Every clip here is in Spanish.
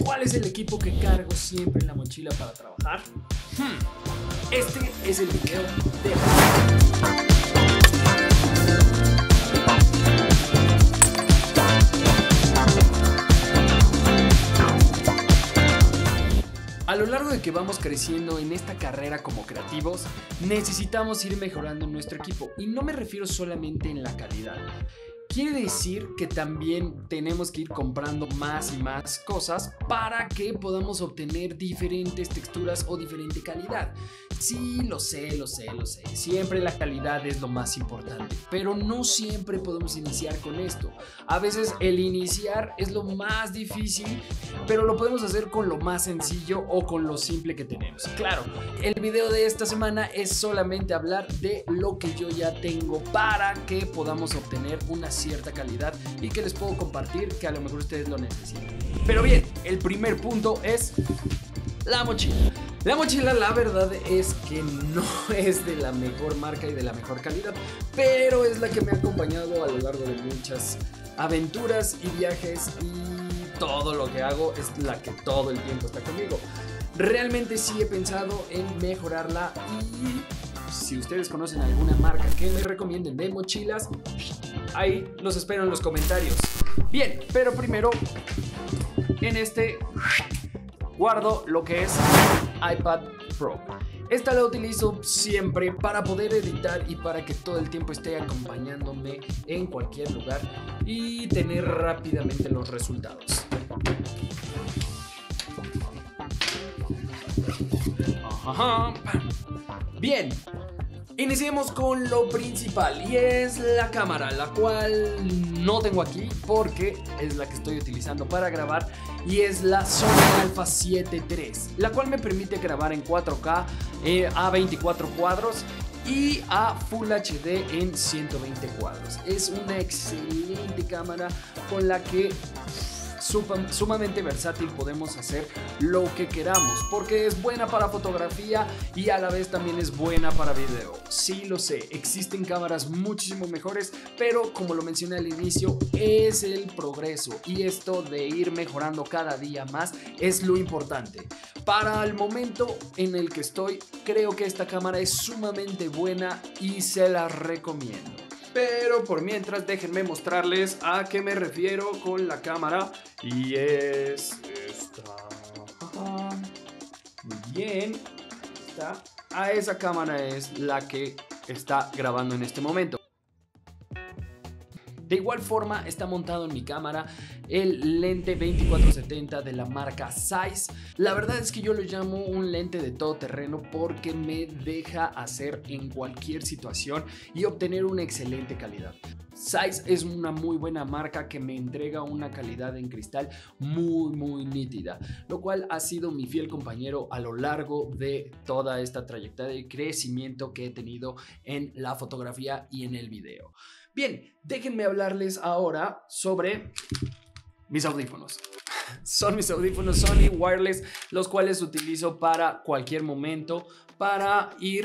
¿Cuál es el equipo que cargo siempre en la mochila para trabajar? Este es el video de hoy. A lo largo de que vamos creciendo en esta carrera como creativos, necesitamos ir mejorando nuestro equipo. Y no me refiero solamente en la calidad. Quiere decir que también tenemos que ir comprando más y más cosas para que podamos obtener diferentes texturas o diferente calidad. Sí, lo sé. Siempre la calidad es lo más importante, pero no siempre podemos iniciar con esto. A veces el iniciar es lo más difícil, pero lo podemos hacer con lo más sencillo o con lo simple que tenemos. Claro, el video de esta semana es solamente hablar de lo que yo ya tengo para que podamos obtener una cierta calidad y que les puedo compartir que a lo mejor ustedes lo necesitan. Pero bien, el primer punto es la mochila. La mochila, la verdad es que no es de la mejor marca y de la mejor calidad, pero es la que me ha acompañado a lo largo de muchas aventuras y viajes, y todo lo que hago es la que todo el tiempo está conmigo. Realmente sí he pensado en mejorarla, y si ustedes conocen alguna marca que me recomienden de mochilas, ahí los espero en los comentarios. Bien, pero primero en este guardo lo que es iPad Pro. Esta la utilizo siempre para poder editar y para que todo el tiempo esté acompañándome en cualquier lugar y tener rápidamente los resultados. Bien, iniciemos con lo principal, y es la cámara, la cual no tengo aquí porque es la que estoy utilizando para grabar, y es la Sony Alpha 7 III, la cual me permite grabar en 4K a 24 cuadros y a Full HD en 120 cuadros. Es una excelente cámara con la que sumamente versátil podemos hacer lo que queramos, porque es buena para fotografía y a la vez también es buena para video. Sí, lo sé, existen cámaras muchísimo mejores, pero como lo mencioné al inicio, es el progreso, y esto de ir mejorando cada día más es lo importante. Para el momento en el que estoy, creo que esta cámara es sumamente buena y se la recomiendo. Pero por mientras, déjenme mostrarles a qué me refiero con la cámara, y es esta. Muy bien, a esa cámara es la que está grabando en este momento. De igual forma está montado en mi cámara el lente 24-70 de la marca Zeiss. La verdad es que yo lo llamo un lente de todoterreno porque me deja hacer en cualquier situación y obtener una excelente calidad. Zeiss es una muy buena marca que me entrega una calidad en cristal muy nítida, lo cual ha sido mi fiel compañero a lo largo de toda esta trayectoria de crecimiento que he tenido en la fotografía y en el video. Bien, déjenme hablarles ahora sobre mis audífonos. Son mis audífonos Sony Wireless, los cuales utilizo para cualquier momento, para ir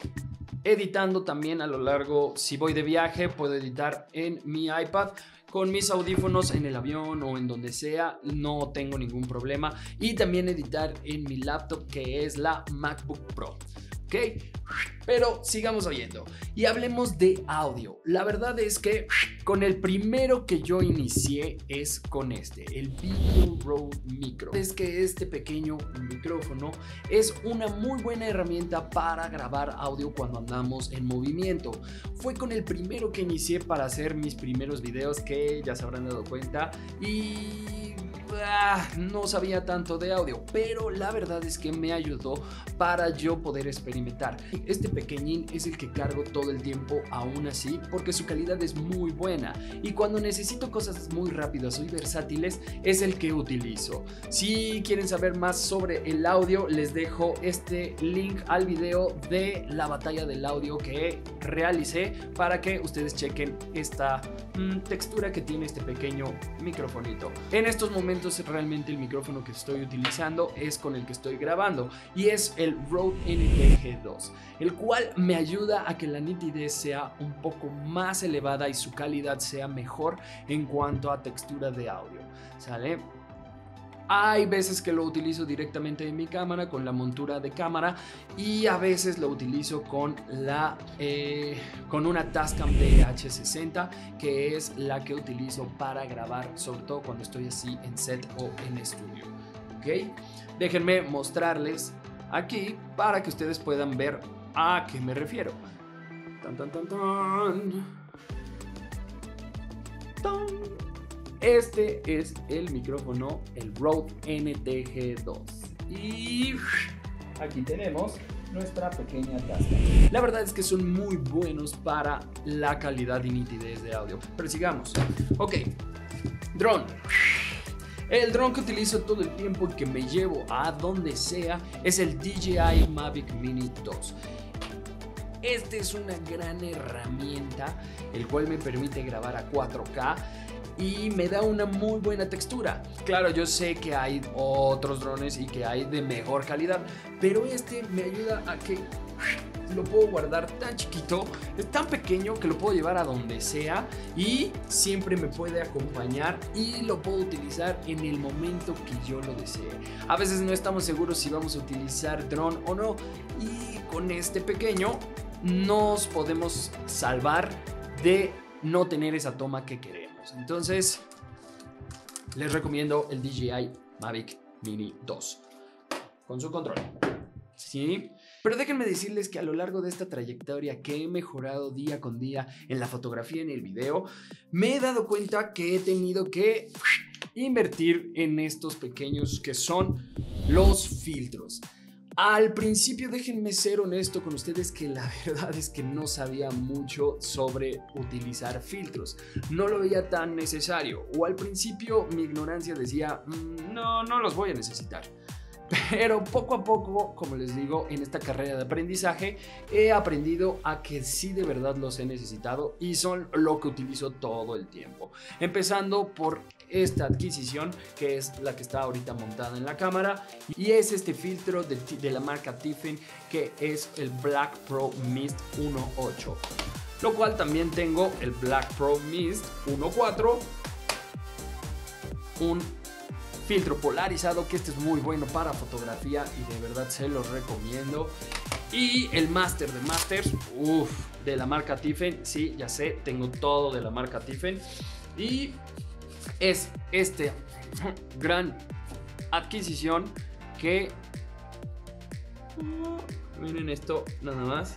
editando también a lo largo. Si voy de viaje, puedo editar en mi iPad con mis audífonos en el avión o en donde sea, no tengo ningún problema. Y también editar en mi laptop, que es la MacBook Pro. ¿Ok? Pero sigamos oyendo y hablemos de audio. La verdad es que con el primero que yo inicié es con el Video Rode Micro. Es que este pequeño micrófono es una muy buena herramienta para grabar audio cuando andamos en movimiento. Fue con el primero que inicié para hacer mis primeros videos, que ya se habrán dado cuenta, y no sabía tanto de audio, pero la verdad es que me ayudó para yo poder experimentar. Este pequeñín es el que cargo todo el tiempo aún así, porque su calidad es muy buena, y cuando necesito cosas muy rápidas y versátiles es el que utilizo. Si quieren saber más sobre el audio, les dejo este link al video de la batalla del audio que realicé para que ustedes chequen esta textura que tiene este pequeño microfonito. En estos momentos realmente el micrófono que estoy utilizando es con el que estoy grabando, y es el Rode NTG2, el cual me ayuda a que la nitidez sea un poco más elevada y su calidad sea mejor en cuanto a textura de audio. ¿Sale? Hay veces que lo utilizo directamente en mi cámara con la montura de cámara y a veces lo utilizo con una Tascam DH60, que es la que utilizo para grabar, sobre todo cuando estoy así en set o en estudio. ¿Ok? Déjenme mostrarles aquí para que ustedes puedan ver a qué me refiero. Tan, tan, tan, tan. Este es el micrófono, el Rode NTG2. Y aquí tenemos nuestra pequeña Tascam. La verdad es que son muy buenos para la calidad y nitidez de audio. Pero sigamos. Ok, dron. El dron que utilizo todo el tiempo y que me llevo a donde sea es el DJI Mavic Mini 2. Este es una gran herramienta, el cual me permite grabar a 4K y me da una muy buena textura. Claro, yo sé que hay otros drones y que hay de mejor calidad, pero este me ayuda a que lo puedo guardar tan chiquito, es tan pequeño que lo puedo llevar a donde sea y siempre me puede acompañar y lo puedo utilizar en el momento que yo lo desee. A veces no estamos seguros si vamos a utilizar dron o no, y con este pequeño nos podemos salvar de no tener esa toma que queremos. Entonces les recomiendo el DJI Mavic Mini 2 con su control. Sí, pero déjenme decirles que a lo largo de esta trayectoria que he mejorado día con día en la fotografía y en el video, me he dado cuenta que he tenido que invertir en estos pequeños que son los filtros. Al principio, déjenme ser honesto con ustedes, que la verdad es que no sabía mucho sobre utilizar filtros. No lo veía tan necesario, o al principio mi ignorancia decía, no los voy a necesitar. Pero poco a poco, como les digo, en esta carrera de aprendizaje he aprendido a que sí, de verdad los he necesitado y son lo que utilizo todo el tiempo. Empezando por esta adquisición, que es la que está ahorita montada en la cámara, y es este filtro de la marca Tiffen, que es el Black Pro Mist 1.8, lo cual también tengo el Black Pro Mist 1.4, un filtro polarizado, que este es muy bueno para fotografía y de verdad se los recomiendo. Y el Master de Masters, de la marca Tiffen. Sí, ya sé, tengo todo de la marca Tiffen. Y es esta gran adquisición que... miren esto, nada más.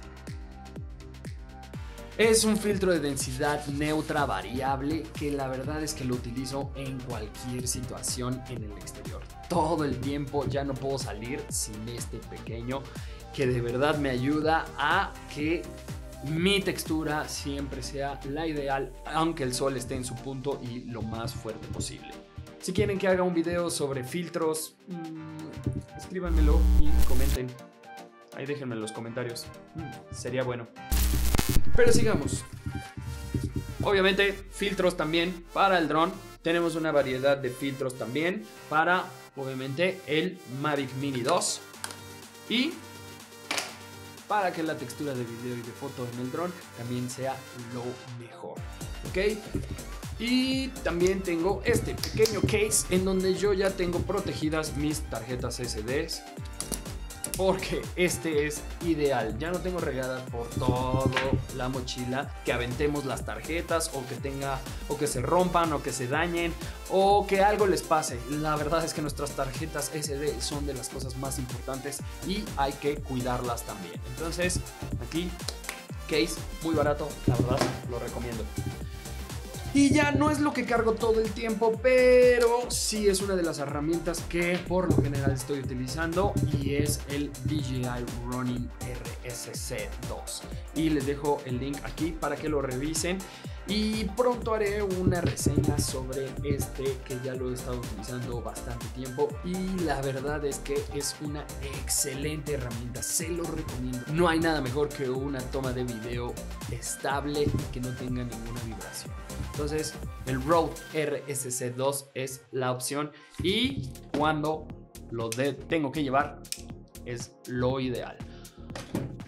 Es un filtro de densidad neutra variable que la verdad es que lo utilizo en cualquier situación en el exterior. Todo el tiempo, ya no puedo salir sin este pequeño, que de verdad me ayuda a que mi textura siempre sea la ideal, aunque el sol esté en su punto y lo más fuerte posible. Si quieren que haga un video sobre filtros, escríbanmelo y comenten. Ahí déjenme en los comentarios, sería bueno. Pero sigamos. Obviamente filtros también para el dron. Tenemos una variedad de filtros también para, obviamente, el Mavic Mini 2. Y para que la textura de video y de foto en el dron también sea lo mejor. ¿Ok? Y también tengo este pequeño case en donde yo ya tengo protegidas mis tarjetas SDs, porque este es ideal. Ya no tengo regadas por toda la mochila, que aventemos las tarjetas o que se rompan o que se dañen o que algo les pase. La verdad es que nuestras tarjetas SD son de las cosas más importantes y hay que cuidarlas también. Entonces, aquí, case muy barato, la verdad, lo recomiendo. Y ya no es lo que cargo todo el tiempo, pero sí es una de las herramientas que por lo general estoy utilizando, y es el DJI Ronin RSC2. Y les dejo el link aquí para que lo revisen. Y pronto haré una reseña sobre este, que ya lo he estado utilizando bastante tiempo. Y la verdad es que es una excelente herramienta, se lo recomiendo. No hay nada mejor que una toma de video estable y que no tenga ninguna vibración. Entonces el Rode RSC2 es la opción, y cuando lo tengo que llevar es lo ideal.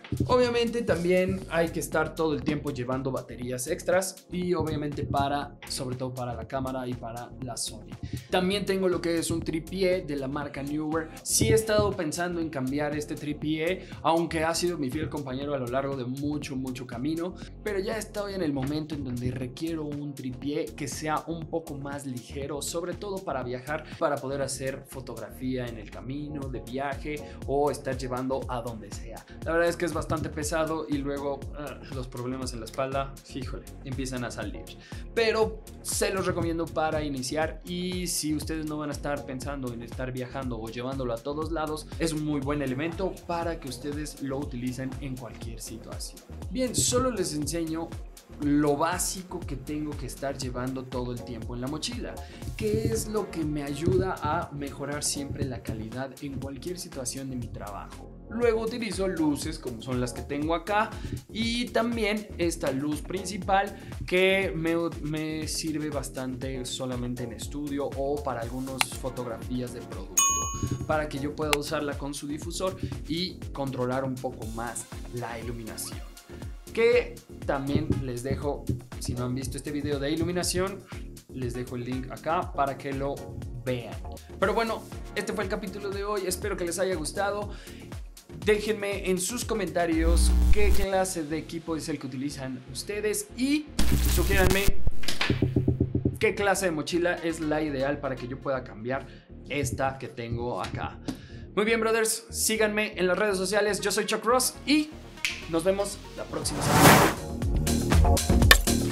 Obviamente también hay que estar todo el tiempo llevando baterías extras y obviamente sobre todo para la cámara y para la Sony. También tengo lo que es un trípode de la marca Neewer. Sí he estado pensando en cambiar este trípode, aunque ha sido mi fiel compañero a lo largo de mucho camino, pero ya estoy en el momento en donde requiero un trípode que sea un poco más ligero, sobre todo para viajar, para poder hacer fotografía en el camino, de viaje o estar llevando a donde sea. La verdad es que es bastante pesado y luego los problemas en la espalda, híjole, empiezan a salir. Pero se los recomiendo para iniciar, y si ustedes no van a estar pensando en estar viajando o llevándolo a todos lados, es un muy buen elemento para que ustedes lo utilicen en cualquier situación. Bien, solo les enseño lo básico que tengo que estar llevando todo el tiempo en la mochila, que es lo que me ayuda a mejorar siempre la calidad en cualquier situación de mi trabajo. Luego utilizo luces como son las que tengo acá, y también esta luz principal que me sirve bastante solamente en estudio o para algunas fotografías de producto, para que yo pueda usarla con su difusor y controlar un poco más la iluminación. Que también les dejo, si no han visto este video de iluminación, les dejo el link acá para que lo vean. Pero bueno, este fue el capítulo de hoy, espero que les haya gustado. Déjenme en sus comentarios qué clase de equipo es el que utilizan ustedes y sugiéranme qué clase de mochila es la ideal para que yo pueda cambiar esta que tengo acá. Muy bien, brothers, síganme en las redes sociales. Yo soy Chuck Ross y nos vemos la próxima semana.